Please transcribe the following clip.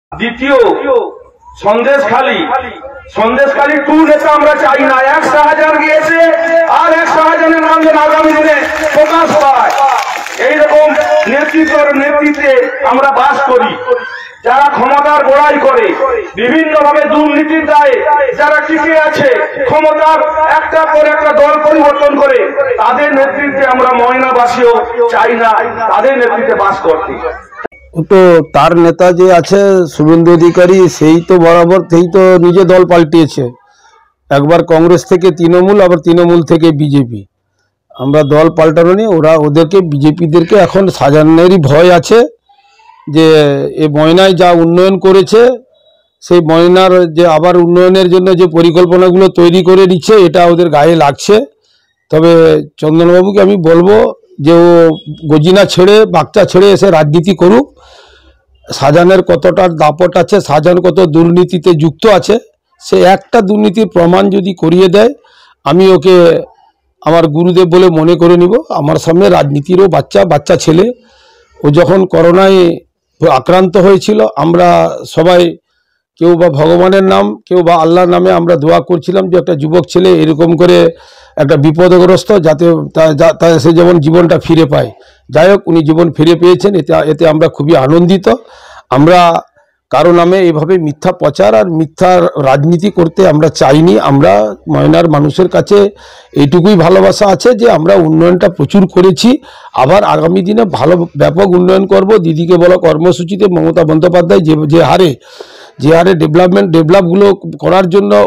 দ্বিতীয় সন্দেশখালী সন্দেশখালী টু নেতা আমরা চাই না। এক শাহজাহান গিয়েছে আর এক শাহজাহানের নাম যেন আগামী দিনে প্রকাশ পায়। এইরকম নেতৃত্বে আমরা বাস করি। যারা ক্ষমতার বড়াই করে, বিভিন্ন ভাবে দুর্নীতির দায়ে যারা টিকে আছে, ক্ষমতার একটা পর একটা দল পরিবর্তন করে, তাদের নেতৃত্বে আমরা ময়নাবাসীও চাই না তাদের নেতৃত্বে বাস করতে। তো তার নেতা যে আছে শুভেন্দু অধিকারী, সেই তো বরাবর সেই তো নিজে দল পাল্টিয়েছে। একবার কংগ্রেস থেকে তৃণমূল, আবার তৃণমূল থেকে বিজেপি। আমরা দল পাল্টানো নিয়ে ওদেরকে বিজেপিদেরকে এখন সাজানোরই ভয় আছে যে এই ময়নায় যা উন্নয়ন করেছে, সেই ময়নার যে আবার উন্নয়নের জন্য যে পরিকল্পনাগুলো তৈরি করে দিচ্ছে, এটা ওদের গায়ে লাগছে। তবে চন্দনবাবুকে আমি বলবো যে ও গজিনা ছেড়ে বাচ্চা ছেড়ে এসে রাজনীতি করুক। শাহজাহানের কতটা দাপট আছে, শাহজাহান কত দুর্নীতিতে যুক্ত আছে, সে একটা দুর্নীতির প্রমাণ যদি করিয়ে দেয়, আমি ওকে আমার গুরুদেব বলে মনে করে নিব। আমার সামনে রাজনীতিরও বাচ্চা ছেলে। ও যখন করোনায় আক্রান্ত হয়েছিল, আমরা সবাই কেউ বা ভগবানের নাম, কেউ বা আল্লাহর নামে আমরা দোয়া করছিলাম যে একটা যুবক ছেলে এরকম করে একটা বিপদগ্রস্ত, যাতে সে যেমন জীবনটা ফিরে পায়। যাই হোক, উনি জীবন ফিরে পেয়েছেন, এতে আমরা খুবই আনন্দিত। আমরা কারো নামে এইভাবে মিথ্যা প্রচার আর মিথ্যা রাজনীতি করতে আমরা চাইনি। আমরা ময়নার মানুষের কাছে এইটুকুই ভালোবাসা আছে যে আমরা উন্নয়নটা প্রচুর করেছি, আবার আগামী দিনে ভালো ব্যাপক উন্নয়ন করব। দিদিকে বলা কর্মসূচিতে মমতা বন্দ্যোপাধ্যায় যে হারে ডেভেলপগুলো করার জন্য